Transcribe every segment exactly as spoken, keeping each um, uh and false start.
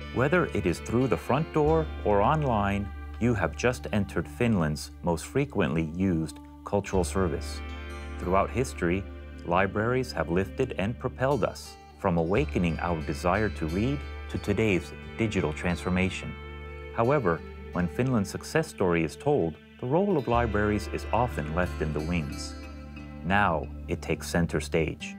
Whether it is through the front door or online, you have just entered Finland's most frequently used cultural service. Throughout history, libraries have lifted and propelled us from awakening our desire to read to today's digital transformation. However, when Finland's success story is told, the role of libraries is often left in the wings. Now it takes center stage.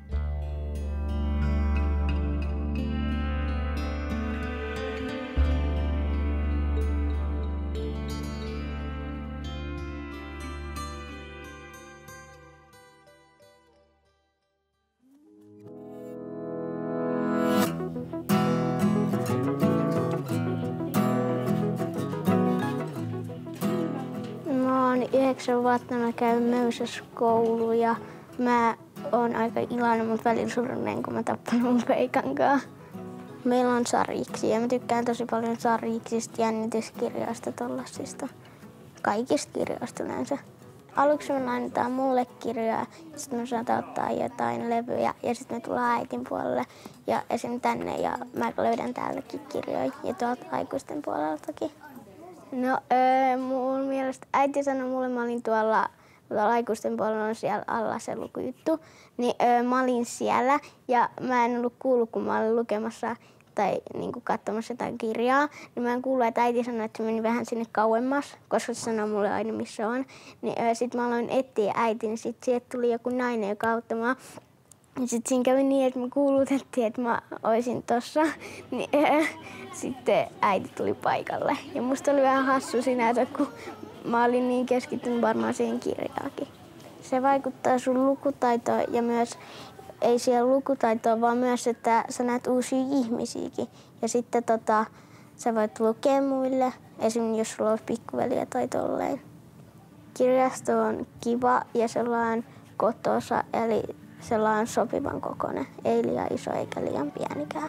Yhdeksän vuotta mä käyn Möysössä kouluun ja mä oon aika iloinen, mutta välillä surullinen, kun mä tappan mun peikan kanssa. Meillä on sarjiksi ja mä tykkään tosi paljon sarjiksista, jännityskirjoista, tollasista. Kaikista kirjoista yleensä. Aluksi me lainataan mulle kirjoja, sitten me saadaan ottaa jotain levyjä ja sitten me tullaan äitin puolelle ja esim. Tänne ja mä löydän täälläkin kirjoja ja tuolta aikuisten puoleltakin. No, öö, mun mielestä äiti sanoi mulle, mä olin tuolla, tuolla aikuisten puolella on siellä alla se lukujuttu, niin öö, mä olin siellä ja mä en ollut kuullut, kun mä olin lukemassa tai niin kuin katsomassa jotain kirjaa, niin mä en kuullut, että äiti sanoi, että se meni vähän sinne kauemmas, koska se sanoi mulle aina, missä on. Niin öö, sit mä aloin etsiä äiti, niin sit sieltä tuli joku nainen, joka auttoi mua. Sitten siinä kävi niin, että me kuulutettiin, että mä olisin tossa, niin äh, sitten äiti tuli paikalle. Ja musta oli vähän hassu sinänsä, kun mä olin niin keskittynyt varmaan siihen kirjaakin. Se vaikuttaa sun lukutaitoon ja myös, ei siellä lukutaitoon, vaan myös, että sä näet uusia ihmisiäkin. Ja sitten tota, sä voit lukea muille, esimerkiksi jos sulla olisi pikkuveliä tai tolleen. Kirjasto on kiva ja sellainen kotosa, eli sellainen sopivan kokoinen, ei liian iso eikä liian pienikään.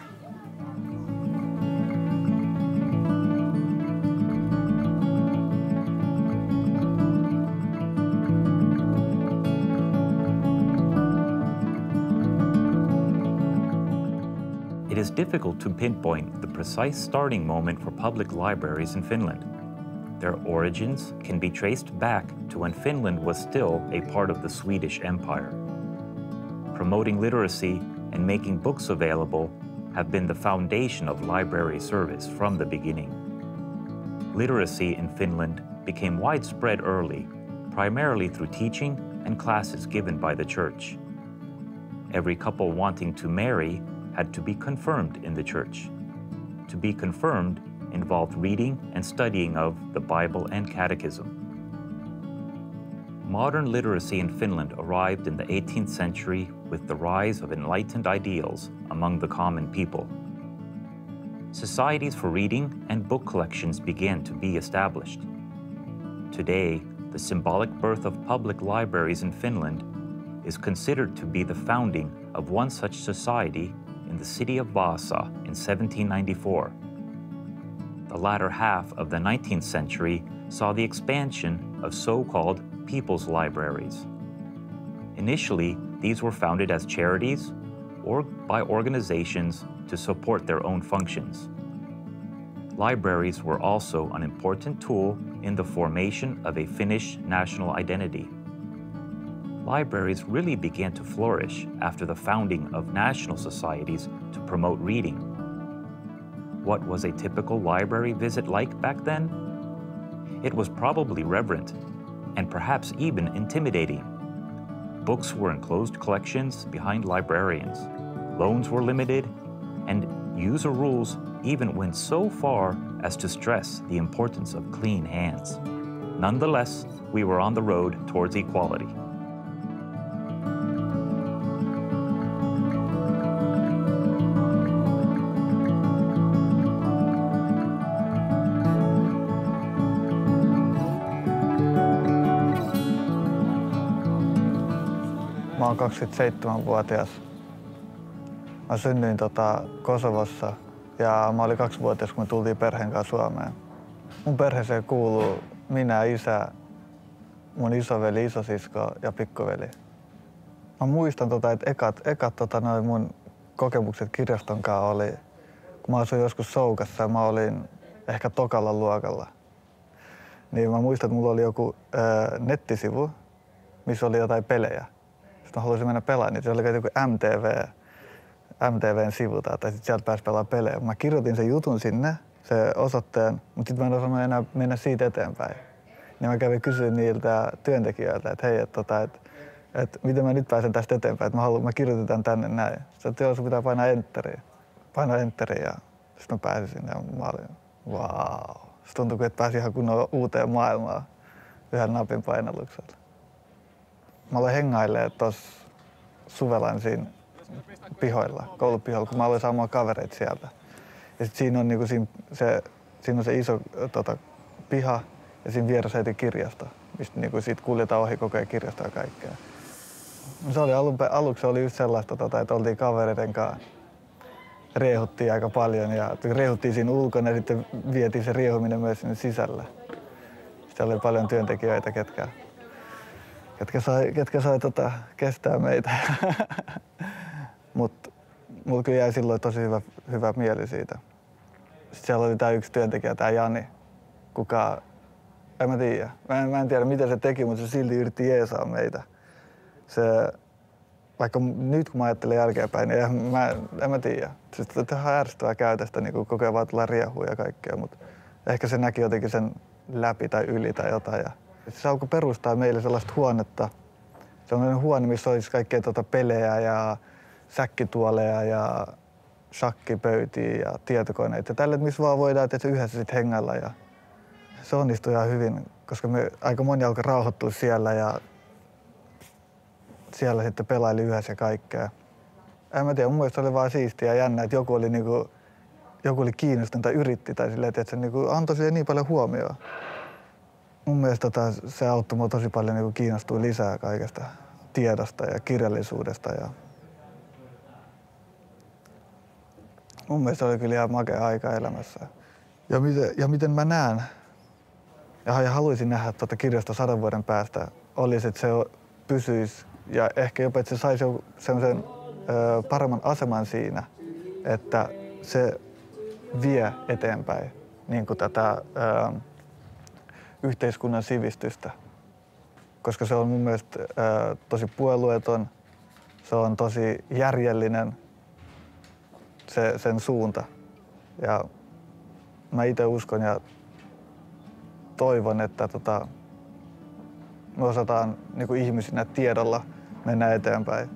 It is difficult to pinpoint the precise starting moment for public libraries in Finland. Their origins can be traced back to when Finland was still a part of the Swedish Empire. Promoting literacy and making books available have been the foundation of library service from the beginning. Literacy in Finland became widespread early, primarily through teaching and classes given by the church. Every couple wanting to marry had to be confirmed in the church. To be confirmed involved reading and studying of the Bible and Catechism. Modern literacy in Finland arrived in the eighteenth century with the rise of enlightened ideals among the common people. Societies for reading and book collections began to be established. Today, the symbolic birth of public libraries in Finland is considered to be the founding of one such society in the city of Vaasa in seventeen ninety-four. The latter half of the nineteenth century saw the expansion of so-called people's libraries. Initially, these were founded as charities or by organizations to support their own functions. Libraries were also an important tool in the formation of a Finnish national identity. Libraries really began to flourish after the founding of national societies to promote reading. What was a typical library visit like back then? It was probably reverent and perhaps even intimidating. Books were in closed collections behind librarians. Loans were limited, and user rules even went so far as to stress the importance of clean hands. Nonetheless, we were on the road towards equality. Mä oon kaksikymmentäseitsemänvuotias. Mä synnyin tota Kosovossa ja mä olin kaksivuotias, kun me tultiin perheen kanssa Suomeen. Mun perheeseen kuuluu minä, isä, mun isoveli, isosisko ja pikkuveli. Mä muistan, tota, että ekat, ekat tota, noin mun kokemukset kirjaston kanssa oli, kun mä asuin joskus Soukassa, mä olin ehkä tokalla luokalla. Niin mä muistan, että mulla oli joku ää, nettisivu, missä oli jotain pelejä. Sitten mä halusin mennä pelaamaan niitä. Se oli joku M T V, M T V:n sivu tai sitten sieltä pääsi pelaamaan pelejä. Mä kirjoitin sen jutun sinne, se osoitteen, mutta sitten mä en osannut enää mennä siitä eteenpäin. Niin mä kävin kysyä niiltä työntekijöiltä, että hei, että tota, et, et miten mä nyt pääsen tästä eteenpäin, että mä, haluan, mä kirjoitin tämän tänne näin. Sitten että joo, sun pitää painaa enteriä. Painaa enteriä ja sitten mä pääsin sinne ja mä olin, vau. Se tuntui, että pääsin ihan kunnon uuteen maailmaan yhden napin painalluksella. Mä aloin hengailemaan tuossa suvella siinä pihoilla, koulupihoilla, kun mä aloin saamaan kavereita sieltä. Ja sit siinä on, niinku, siinä, se, siinä on se iso tota, piha ja siinä vieressä heti kirjasto, mistä niinku, siitä kuljetaan ohi koko ajan kirjastoa ja kaikkea. Se oli alun, aluksi oli just sellaista, tota, että oltiin kavereiden kanssa. Riehuttiin aika paljon ja riehuttiin siinä ulkona ja sitten vietiin se riehuminen myös sinne sisälle. Sitten oli paljon työntekijöitä, ketkä, ketkä sai, ketkä sai tota, kestää meitä. Mutta mulla kyllä jäi silloin tosi hyvä, hyvä mieli siitä. Sitten siellä oli tää yksi työntekijä, tää Jani, kuka, en mä tiedä. Mä en, mä en tiedä mitä se teki, mutta se silti yritti jeesaa meitä. Se, Vaikka nyt kun mä ajattelen jälkeenpäin, niin en mä, en mä tiedä. Se on ihan ärsyttävää käytöstä, niin kuin koko ajan vaan tulee riehua ja kaikkea, mutta ehkä se näki jotenkin sen läpi tai yli tai jotain. Ja se alkoi perustaa meille sellaista huonetta. Sellainen huone, missä olisi kaikkea tuota pelejä ja säkkituoleja ja shakkipöytiä ja tietokoneita. Ja tälle, missä vaan voidaan tietysti yhdessä sitten hengailla. Ja se onnistui ihan hyvin, koska me aika moni alkoi rauhoittua siellä ja siellä sitten pelaili yhdessä ja kaikkea. En mä tiedä, mun mielestä oli vaan siistiä ja jännä, että joku oli, niinku, joku oli kiinnostunut tai yritti tai silleen, että se niinku antoi siihen niin paljon huomioon. Mun mielestä tota, se auttoi mua tosi paljon niinku kiinnostua lisää kaikesta tiedosta ja kirjallisuudesta. Ja mun mielestä oli kyllä ihan makea aika elämässä. Ja miten, ja miten mä näen ja, ja haluaisin nähdä tuota kirjasta sadan vuoden päästä, olisi, että se pysyisi ja ehkä jopa, että se saisi sellaisen ö, paremman aseman siinä, että se vie eteenpäin niin kuin tätä ö, yhteiskunnan sivistystä. Koska se on mun mielestä ö, tosi puolueeton, se on tosi järjellinen se, sen suunta. Ja mä itse uskon ja toivon, että tota, me osataan niin kuin ihmisinä tiedolla mennä eteenpäin.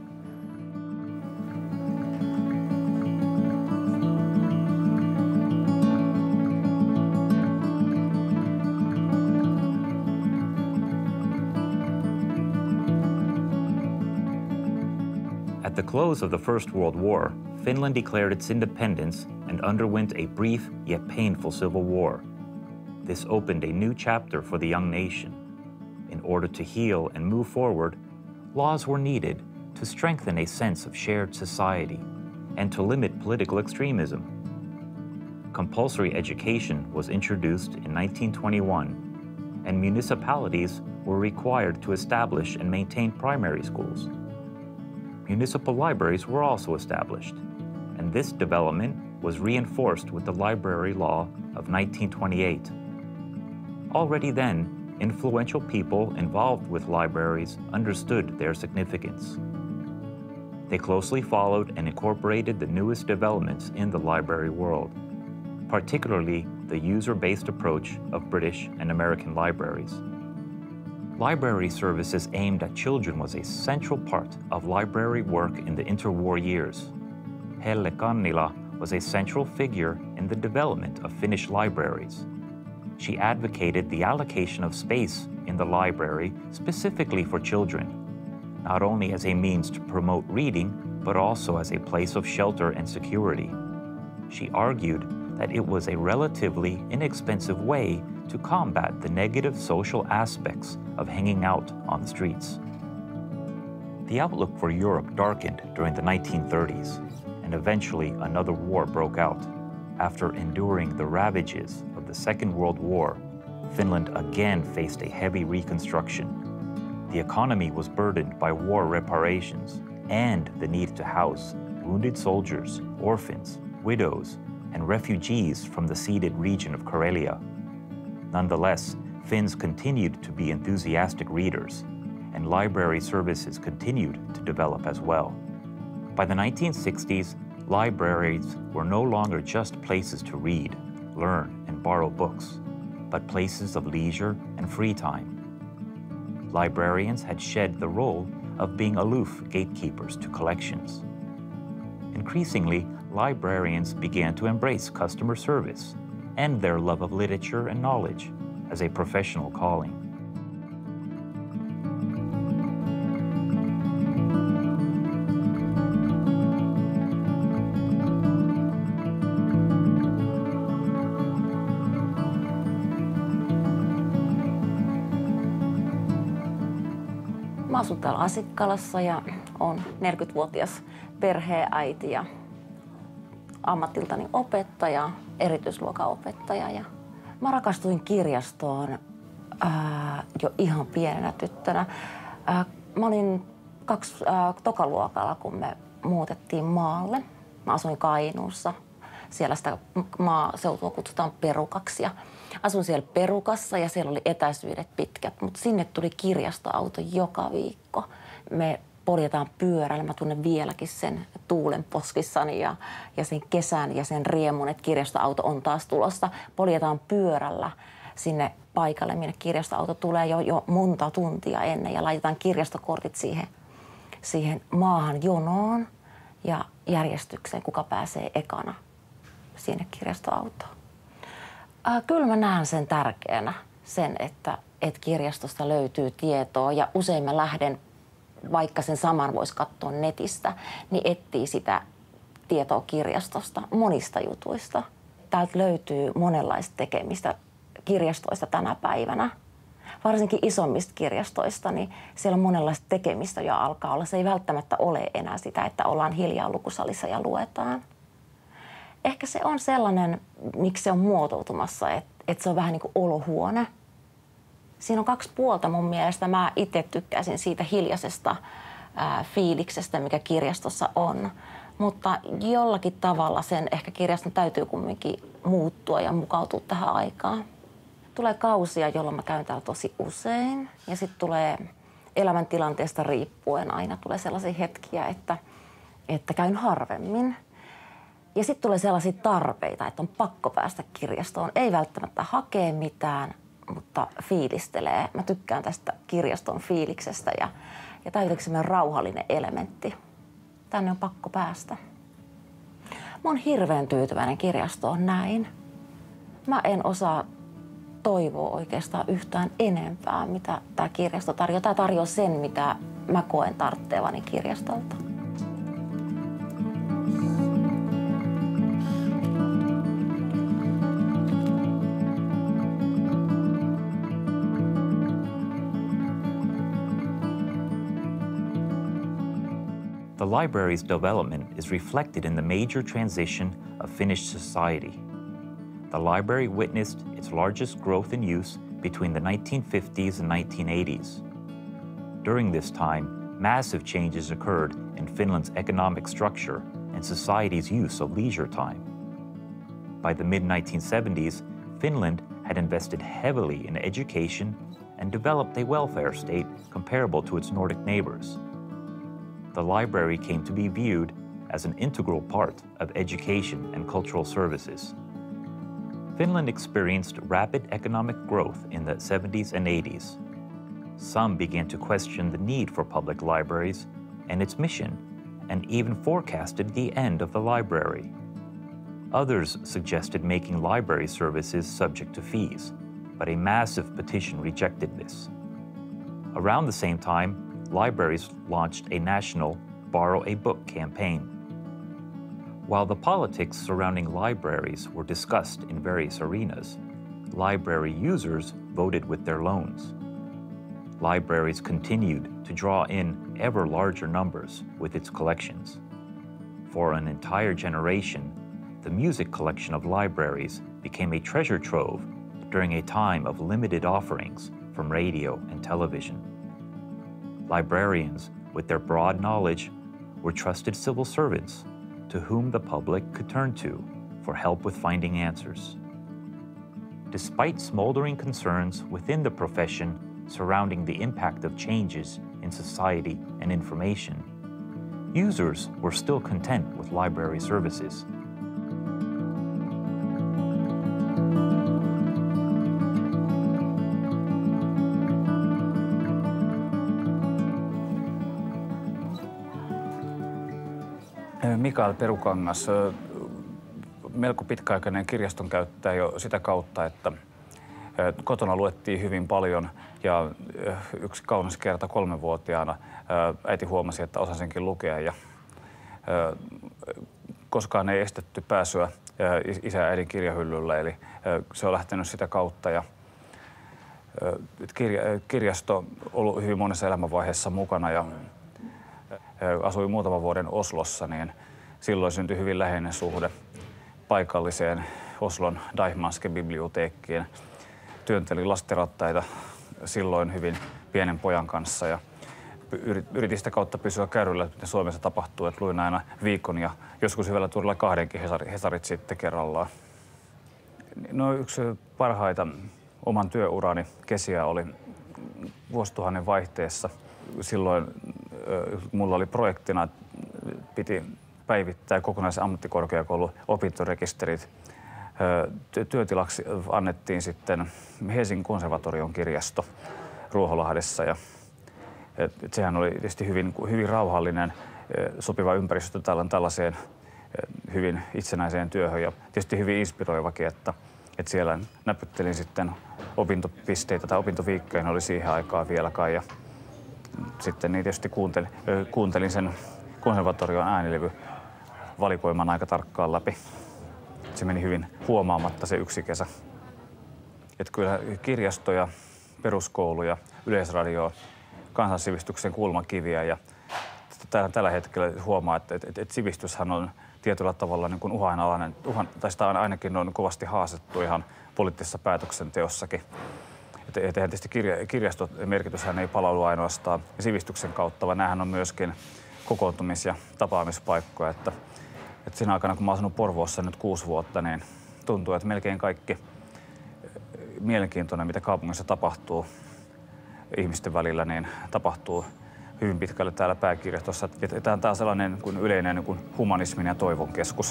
At the close of the First World War, Finland declared its independence and underwent a brief yet painful civil war. This opened a new chapter for the young nation. In order to heal and move forward, laws were needed to strengthen a sense of shared society and to limit political extremism. Compulsory education was introduced in nineteen twenty-one, and municipalities were required to establish and maintain primary schools. Municipal libraries were also established, and this development was reinforced with the library law of nineteen twenty-eight. Already then, influential people involved with libraries understood their significance. They closely followed and incorporated the newest developments in the library world, particularly the user-based approach of British and American libraries. Library services aimed at children was a central part of library work in the interwar years. Helle Kannila was a central figure in the development of Finnish libraries. She advocated the allocation of space in the library specifically for children, not only as a means to promote reading, but also as a place of shelter and security. She argued that it was a relatively inexpensive way to combat the negative social aspects of hanging out on the streets. The outlook for Europe darkened during the nineteen thirties, and eventually another war broke out. After enduring the ravages of the Second World War, Finland again faced a heavy reconstruction. The economy was burdened by war reparations and the need to house wounded soldiers, orphans, widows, and refugees from the ceded region of Karelia. Nonetheless, Finns continued to be enthusiastic readers, and library services continued to develop as well. By the nineteen sixties, libraries were no longer just places to read, learn, and borrow books, but places of leisure and free time. Librarians had shed the role of being aloof gatekeepers to collections. Increasingly, librarians began to embrace customer service and their love of literature and knowledge as a professional calling. Mä asun täällä Asikkalassa ja olen neljäkymmenvuotias perheenäiti ja ammatiltani opettaja, erityisluokan opettaja. Ja mä rakastuin kirjastoon ää, jo ihan pienenä tyttönä. Ää, mä olin kaksi ää, tokaluokalla, kun me muutettiin maalle. Mä asuin Kainuussa. Siellä sitä maaseutua kutsutaan perukaksi. Ja asuin siellä perukassa ja siellä oli etäisyydet pitkät, mutta sinne tuli kirjastoauto joka viikko. Me poljetaan pyörällä. Mä tunnen vieläkin sen tuulen poskissani ja, ja sen kesän ja sen riemun, että kirjastoauto on taas tulossa. Poljetaan pyörällä sinne paikalle, minne kirjastoauto tulee jo, jo monta tuntia ennen ja laitetaan kirjastokortit siihen, siihen maahan jonoon ja järjestykseen, kuka pääsee ekana sinne kirjastoautoon. Äh, kyllä mä näen sen tärkeänä, sen, että, että kirjastosta löytyy tietoa ja usein mä lähden, vaikka sen saman voisi katsoa netistä, niin etsii sitä tietoa kirjastosta, monista jutuista. Täältä löytyy monenlaista tekemistä kirjastoista tänä päivänä. Varsinkin isommista kirjastoista, niin siellä on monenlaista tekemistä jo alkaa olla. Se ei välttämättä ole enää sitä, että ollaan hiljaa lukusalissa ja luetaan. Ehkä se on sellainen, miksi se on muotoutumassa, että, että se on vähän niin kuin olohuone. Siinä on kaksi puolta mun mielestä. Mä itse tykkäisin siitä hiljaisesta ää, fiiliksestä, mikä kirjastossa on. Mutta jollakin tavalla sen ehkä kirjaston täytyy kumminkin muuttua ja mukautua tähän aikaan. Tulee kausia, jolloin mä käyn täällä tosi usein. Ja sitten tulee elämäntilanteesta riippuen aina tulee sellaisia hetkiä, että, että käyn harvemmin. Ja sitten tulee sellaisia tarpeita, että on pakko päästä kirjastoon. Ei välttämättä hakea mitään, mutta fiilistelee. Mä tykkään tästä kirjaston fiiliksestä ja, ja tämä on jotenkin semmoinen rauhallinen elementti. Tänne on pakko päästä. Mä oon hirveän tyytyväinen kirjastoon näin. Mä en osaa toivoa oikeastaan yhtään enempää, mitä tämä kirjasto tarjoaa. Tämä tarjoaa sen, mitä mä koen tarvitsevani kirjastolta. The library's development is reflected in the major transition of Finnish society. The library witnessed its largest growth in use between the nineteen fifties and nineteen eighties. During this time, massive changes occurred in Finland's economic structure and society's use of leisure time. By the mid nineteen seventies, Finland had invested heavily in education and developed a welfare state comparable to its Nordic neighbors. The library came to be viewed as an integral part of education and cultural services. Finland experienced rapid economic growth in the seventies and eighties. Some began to question the need for public libraries and its mission, and even forecasted the end of the library. Others suggested making library services subject to fees, but a massive petition rejected this. Around the same time, libraries launched a national Borrow a Book campaign. While the politics surrounding libraries were discussed in various arenas, library users voted with their loans. Libraries continued to draw in ever larger numbers with its collections. For an entire generation, the music collection of libraries became a treasure trove during a time of limited offerings from radio and television. Librarians, with their broad knowledge, were trusted civil servants to whom the public could turn to for help with finding answers. Despite smoldering concerns within the profession surrounding the impact of changes in society and information, users were still content with library services. Mikael Perukangas, melko pitkäaikainen kirjaston käyttäjä jo sitä kautta, että kotona luettiin hyvin paljon ja yksi kaunis kerta kolmevuotiaana äiti huomasi, että osasinkin lukea ja koskaan ei estetty pääsyä isä ja äidin kirjahyllyllä, eli se on lähtenyt sitä kautta ja kirjasto on ollut hyvin monessa elämänvaiheessa mukana ja asuin muutaman vuoden Oslossa, niin silloin syntyi hyvin läheinen suhde paikalliseen Oslon Deichmanske-biblioteekkiin. Työntelin lastenrattaita silloin hyvin pienen pojan kanssa ja yritin sitä kautta pysyä kärryllä, mitä Suomessa tapahtuu. Et luin aina viikon ja joskus hyvällä tuurilla kahdenkin hesarit sitten kerrallaan. No, yksi parhaita oman työurani kesiä oli vuosituhannen vaihteessa. Silloin mulla oli projektina, että piti päivittää kokonaisen ammattikorkeakoulun opintorekisterit. Työtilaksi annettiin sitten Helsingin konservatorion kirjasto Ruoholahdessa. Ja, et sehän oli tietysti hyvin, hyvin rauhallinen, sopiva ympäristö tällaiseen hyvin itsenäiseen työhön ja tietysti hyvin inspiroivakin, että, että siellä näpyttelin sitten opintopisteitä tai opintoviikkoja, oli siihen aikaan vielä kai. Ja sitten niin tietysti kuuntelin, kuuntelin sen konservatorion äänilevyvalikoiman aika tarkkaan läpi. Se meni hyvin huomaamatta se yksi kesä. Että kyllä kirjastoja, peruskouluja, yleisradioa, kansansivistyksen kulmakiviä ja tällä hetkellä huomaa, että, että, että sivistyshän on tietyllä tavalla niin kuin uhanalainen, uhan, tai sitä ainakin on kovasti haastettu ihan poliittisessa päätöksenteossakin. Että, että tietysti kirja, kirjaston merkityshän ei palaudu ainoastaan sivistyksen kautta, vaan näähän on myöskin kokoontumis- ja tapaamispaikkoja. Että, että siinä aikana, kun mä oon asunut Porvoossa nyt kuusi vuotta, niin tuntuu, että melkein kaikki mielenkiintoinen, mitä kaupungissa tapahtuu ihmisten välillä, niin tapahtuu hyvin pitkälle täällä pääkirjastossa. Tämä on sellainen kuin yleinen niin kuin humanismin ja toivon keskus.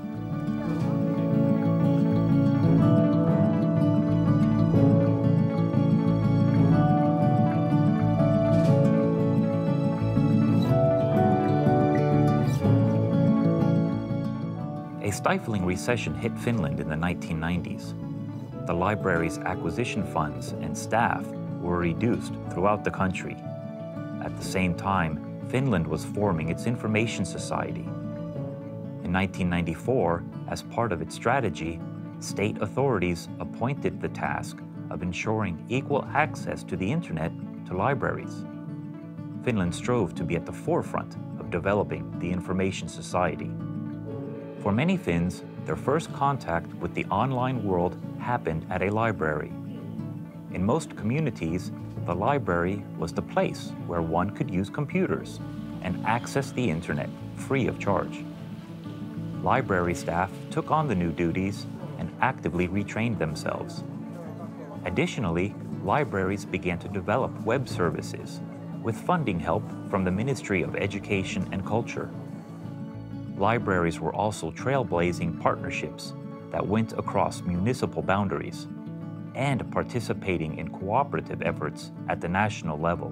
A stifling recession hit Finland in the nineteen nineties. The library's acquisition funds and staff were reduced throughout the country. At the same time, Finland was forming its information society. In nineteen ninety-four, as part of its strategy, state authorities appointed the task of ensuring equal access to the internet to libraries. Finland strove to be at the forefront of developing the information society. For many Finns, their first contact with the online world happened at a library. In most communities, the library was the place where one could use computers and access the internet free of charge. Library staff took on the new duties and actively retrained themselves. Additionally, libraries began to develop web services with funding help from the Ministry of Education and Culture. Libraries were also trailblazing partnerships that went across municipal boundaries and participating in cooperative efforts at the national level.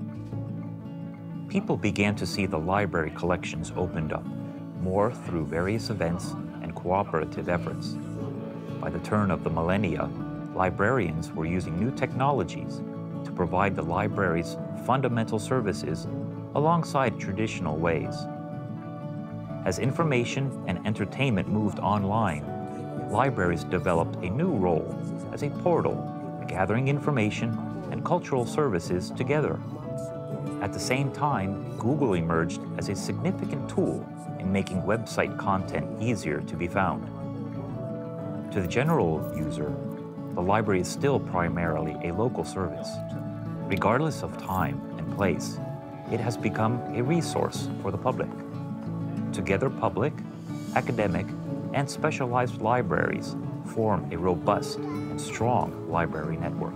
People began to see the library collections opened up more through various events and cooperative efforts. By the turn of the millennia, librarians were using new technologies to provide the library's fundamental services alongside traditional ways. As information and entertainment moved online, libraries developed a new role as a portal, gathering information and cultural services together. At the same time, Google emerged as a significant tool in making website content easier to be found. To the general user, the library is still primarily a local service. Regardless of time and place, it has become a resource for the public. Together, public, academic, and specialized libraries form a robust and strong library network.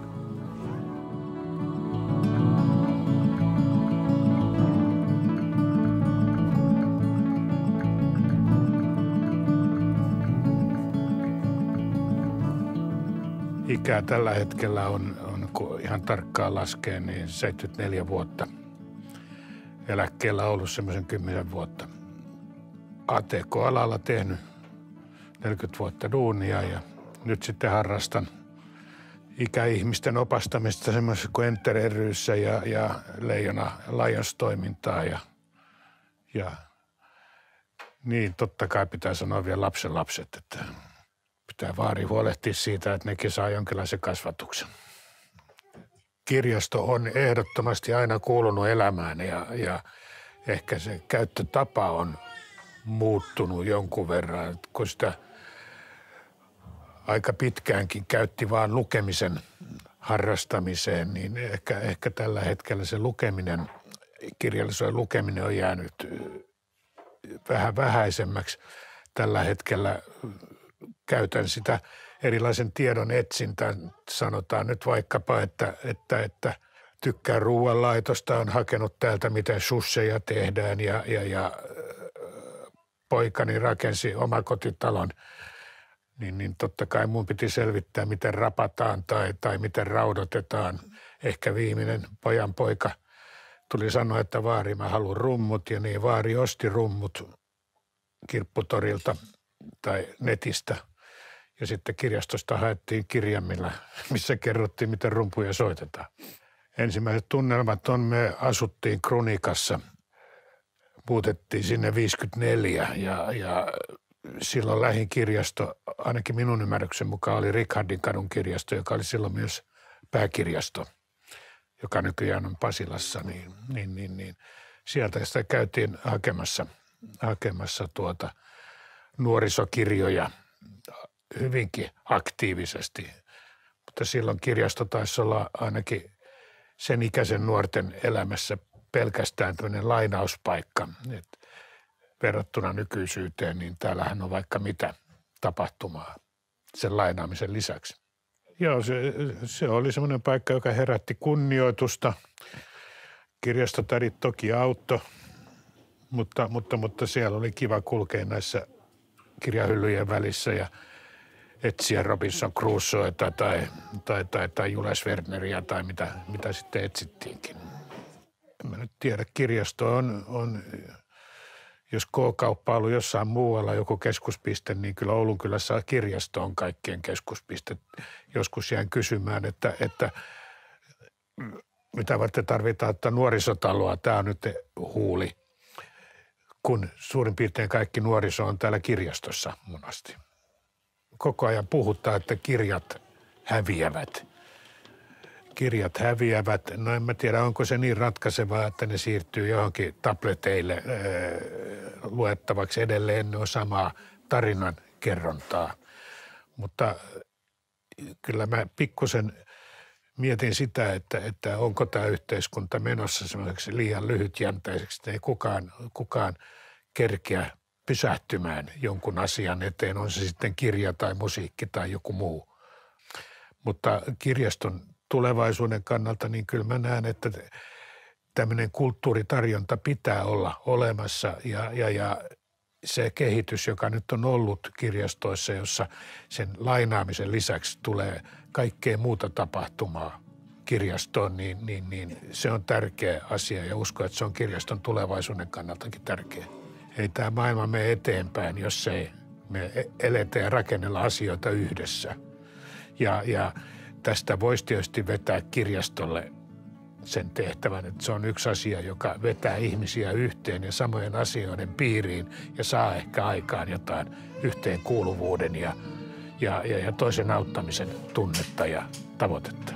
Ikää tällä hetkellä on, on kun ihan tarkkaan laskee, niin seitsemänkymmentäneljä vuotta. Eläkkeellä ollut semmoisen kymmenen vuotta. A T K-alalla tehnyt neljäkymmentä vuotta duunia ja nyt sitten harrastan ikäihmisten opastamista semmoisessa kuin Enter ry:ssä ja, ja Leijona Lions-toimintaa ja, ja niin totta kai pitää sanoa vielä lapsen lapset, että pitää vaari huolehtia siitä, että nekin saa jonkinlaisen kasvatuksen. Kirjasto on ehdottomasti aina kuulunut elämään ja, ja ehkä se käyttötapa on muuttunut jonkun verran, kun sitä aika pitkäänkin käytti vaan lukemisen harrastamiseen, niin ehkä, ehkä tällä hetkellä se lukeminen, kirjallisuuden lukeminen on jäänyt vähän vähäisemmäksi. Tällä hetkellä käytän sitä erilaisen tiedon etsintään. Sanotaan nyt vaikkapa, että, että, että tykkään ruoanlaitosta, on hakenut täältä, miten susseja tehdään ja, ja, ja poikani rakensi omakotitalon. Niin, niin totta kai mun piti selvittää, miten rapataan tai, tai miten raudotetaan. Ehkä viimeinen pojan poika tuli sanoa, että vaari, mä haluan rummut. Ja niin vaari osti rummut kirpputorilta tai netistä. Ja sitten kirjastosta haettiin kirjamilla, missä kerrottiin, miten rumpuja soitetaan. Ensimmäiset tunnelmat on, me asuttiin Kronikassa. Muutettiin sinne viisikymmentäneljä ja, ja silloin lähin kirjasto, ainakin minun ymmärryksen mukaan, oli Richardin kadun kirjasto, joka oli silloin myös pääkirjasto, joka nykyään on Pasilassa. Niin, niin, niin, niin. Sieltä sitä käytiin hakemassa, hakemassa tuota nuorisokirjoja hyvinkin aktiivisesti. Mutta silloin kirjasto taisi olla ainakin sen ikäisen nuorten elämässä pelkästään tämmöinen lainauspaikka. Et verrattuna nykyisyyteen, niin täällähän on vaikka mitä tapahtumaa sen lainaamisen lisäksi. Joo, se, se oli semmoinen paikka, joka herätti kunnioitusta. Kirjastotädit toki auttoi, mutta, mutta, mutta siellä oli kiva kulkea näissä kirjahyllyjen välissä ja etsiä Robinson Crusoeta tai, tai, tai, tai Jules Verneria tai mitä, mitä sitten etsittiinkin. En mä nyt tiedä, kirjasto on, on jos K-kauppa on ollut jossain muualla joku keskuspiste, niin kyllä Oulun kylässä kirjasto on kaikkien keskuspiste. Joskus jään kysymään, että, että mitä varten tarvitaan, että nuorisotaloa, tämä on nyt huuli, kun suurin piirtein kaikki nuoriso on täällä kirjastossa monasti. Koko ajan puhutaan, että kirjat häviävät. Kirjat häviävät. No en mä tiedä, onko se niin ratkaisevaa, että ne siirtyy johonkin tableteille äh, luettavaksi edelleen. Ne on samaa tarinan kerrontaa. Mutta kyllä mä pikkusen mietin sitä, että, että onko tämä yhteiskunta menossa semmoiseksi liian lyhytjänteiseksi, että ei kukaan, kukaan kerkeä pysähtymään jonkun asian eteen, on se sitten kirja tai musiikki tai joku muu. Mutta kirjaston tulevaisuuden kannalta, niin kyllä mä näen, että tämmöinen kulttuuritarjonta pitää olla olemassa ja, ja, ja se kehitys, joka nyt on ollut kirjastoissa, jossa sen lainaamisen lisäksi tulee kaikkea muuta tapahtumaa kirjastoon, niin, niin, niin se on tärkeä asia ja uskon, että se on kirjaston tulevaisuuden kannaltakin tärkeä. Ei tämä maailma mene eteenpäin, jos ei me eletä ja rakennella asioita yhdessä. Ja, ja tästä voisi tietysti vetää kirjastolle sen tehtävän, että se on yksi asia, joka vetää ihmisiä yhteen ja samojen asioiden piiriin ja saa ehkä aikaan jotain yhteenkuuluvuuden ja, ja, ja, ja toisen auttamisen tunnetta ja tavoitetta.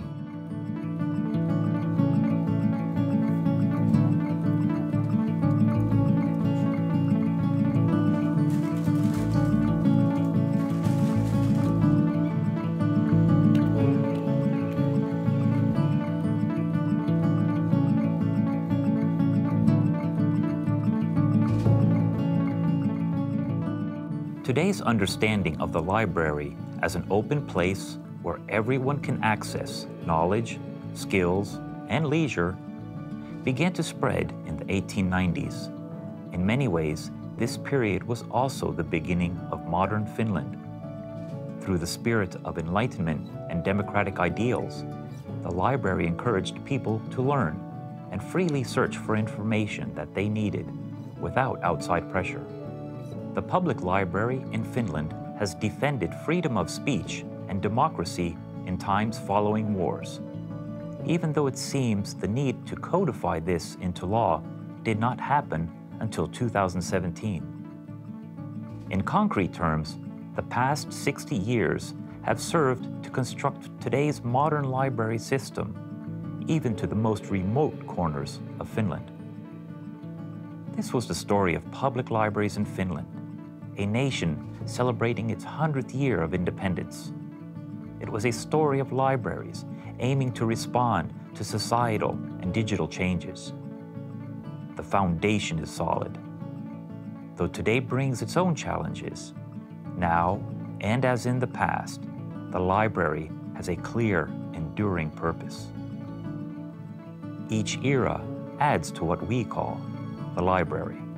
Today's understanding of the library as an open place where everyone can access knowledge, skills, and leisure began to spread in the eighteen nineties. In many ways, this period was also the beginning of modern Finland. Through the spirit of enlightenment and democratic ideals, the library encouraged people to learn and freely search for information that they needed without outside pressure. The public library in Finland has defended freedom of speech and democracy in times following wars, even though it seems the need to codify this into law did not happen until two thousand seventeen. In concrete terms, the past sixty years have served to construct today's modern library system, even to the most remote corners of Finland. This was the story of public libraries in Finland, a nation celebrating its hundredth year of independence. It was a story of libraries aiming to respond to societal and digital changes. The foundation is solid. Though today brings its own challenges, now, and as in the past, the library has a clear, enduring purpose. Each era adds to what we call the library.